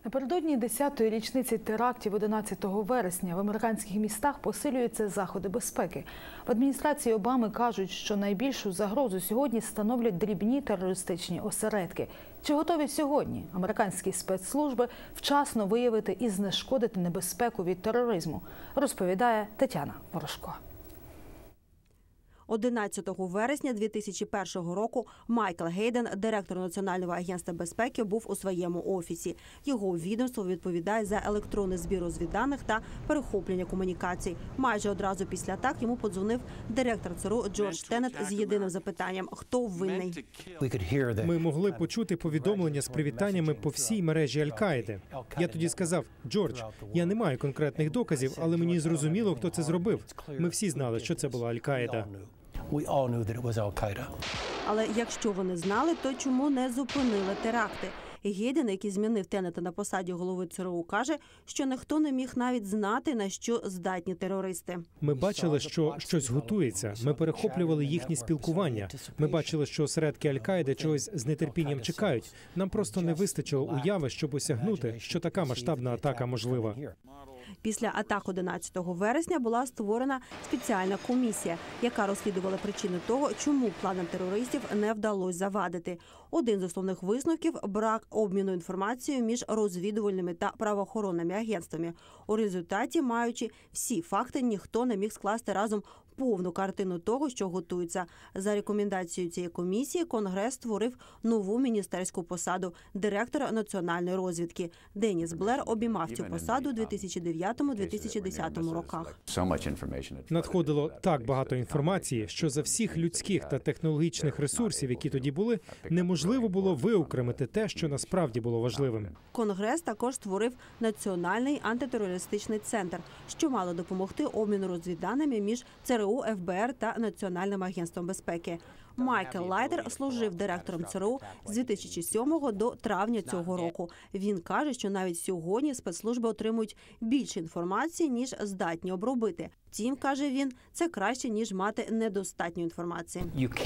Напередодні 10-ї річниці терактів 11 вересня в американських містах посилюються заходи безпеки. В адміністрації Обами кажуть, що найбільшу загрозу сьогодні становлять дрібні терористичні осередки. Чи готові сьогодні американські спецслужби вчасно виявити і знешкодити небезпеку від тероризму, розповідає Тетяна Ворожко. 11 вересня 2001 року Майкл Гейден, директор Національного агентства безпеки, був у своєму офісі. Його відомство відповідає за електронний збір розвідданих та перехоплення комунікацій. Майже одразу після атак йому подзвонив директор ЦРУ Джордж Теннет з єдиним запитанням – хто винний? Ми могли почути повідомлення з привітаннями по всій мережі Аль-Каїди. Я тоді сказав: Джордж, я не маю конкретних доказів, але мені зрозуміло, хто це зробив. Ми всі знали, що це була Аль-Каїда. Але якщо вони знали, то чому не зупинили теракти? Гейден, який змінив Теннета на посаді голови ЦРУ, каже, що ніхто не міг навіть знати, на що здатні терористи. Ми бачили, що щось готується. Ми перехоплювали їхні спілкування. Ми бачили, що осередки Аль-Каїди чогось з нетерпінням чекають. Нам просто не вистачило уяви, щоб осягнути, що така масштабна атака можлива. Після атак 11 вересня була створена спеціальна комісія, яка розслідувала причини того, чому планам терористів не вдалося завадити. Один з основних висновків – брак обміну інформацією між розвідувальними та правоохоронними агентствами. У результаті, маючи всі факти, ніхто не міг скласти разом повну картину того, що готується. За рекомендацією цієї комісії Конгрес створив нову міністерську посаду – директора національної розвідки. Деніс Блер обіймав цю посаду у 2009-2010 роках. Надходило так багато інформації, що за всіх людських та технологічних ресурсів, які тоді були, неможливо було виокремити те, що насправді було важливим. Конгрес також створив Національний антитерористичний центр, що мало допомогти обміну розвідданими між ЦРУ, ФБР та Національним агентством безпеки. Майкл Лайтер служив директором ЦРУ з 2007 до травня цього року. Він каже, що навіть сьогодні спецслужби отримують більше інформації, ніж здатні обробити. Втім, каже він, це краще, ніж мати недостатньо інформації.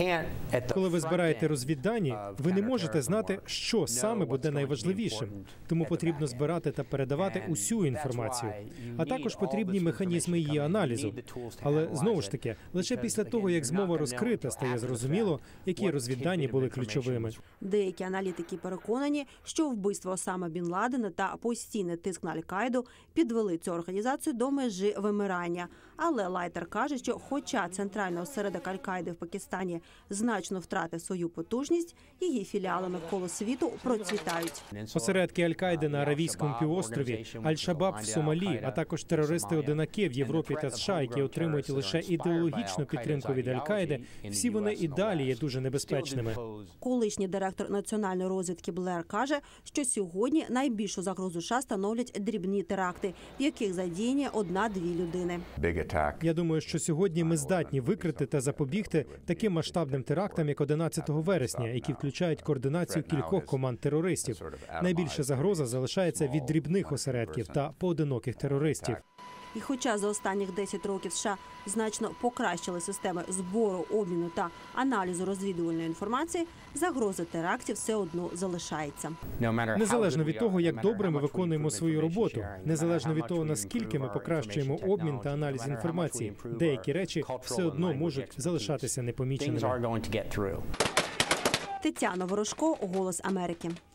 Коли ви збираєте розвіддані, ви не можете знати, що саме буде найважливішим. Тому потрібно збирати та передавати усю інформацію. А також потрібні механізми її аналізу. Але, знову ж таки, лише після того, як змова розкрита, стає зрозуміло, які розвіддані були ключовими. Деякі аналітики переконані, що вбивство Осама Бін Ладена та постійний тиск на Аль-Каїду підвели цю організацію до межі вимирання. Але Лайтер каже, що хоча центральний осередок Аль-Каїди в Пакистані значно втратив свою потужність, її філіали навколо світу процвітають. Осередки Аль-Каїди на Аравійському півострові, Аль-Шабаб в Сомалі, а також терористи-одинаки в Європі та США, які отримують лише ідеологічну підтримку від Аль-Каїди, всі вони і далі є дуже небезпечними. Колишній директор національної розвідки Блер каже, що сьогодні найбільшу загрозу США становлять дрібні теракти, в яких задіяні 1-2 людини. Я думаю, що сьогодні ми здатні викрити та запобігти таким масштабним терактам, як 11 вересня, які включають координацію кількох команд терористів. Найбільша загроза залишається від дрібних осередків та поодиноких терористів. І хоча за останніх 10 років США значно покращили системи збору, обміну та аналізу розвідувальної інформації, загроза терактів все одно залишається. Незалежно від того, як добре ми виконуємо свою роботу, незалежно від того, наскільки ми покращуємо обмін та аналіз інформації, деякі речі все одно можуть залишатися непоміченими. Тетяна Ворожко, «Голос Америки».